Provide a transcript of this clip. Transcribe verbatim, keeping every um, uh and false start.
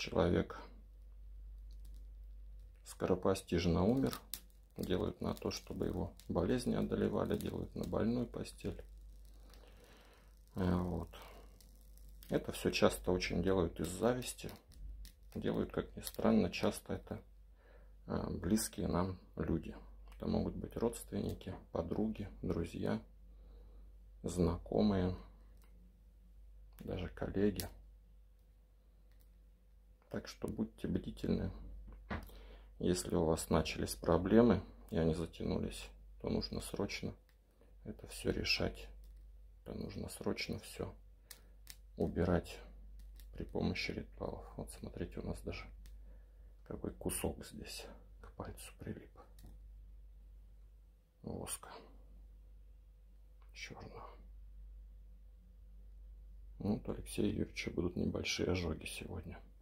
человек скоропостижно умер. Делают на то, чтобы его болезни одолевали, делают на больную постель. Вот. Это все часто очень делают из зависти. Делают, как ни странно, часто это близкие нам люди. Это могут быть родственники, подруги, друзья, знакомые, даже коллеги. Так что будьте бдительны. Если у вас начались проблемы и они затянулись, то нужно срочно это все решать. Это нужно срочно все убирать при помощи ритуалов. Вот смотрите, у нас даже какой кусок здесь к пальцу прилип. Воска черного. Вот у Алексея Юрьевича будут небольшие ожоги сегодня.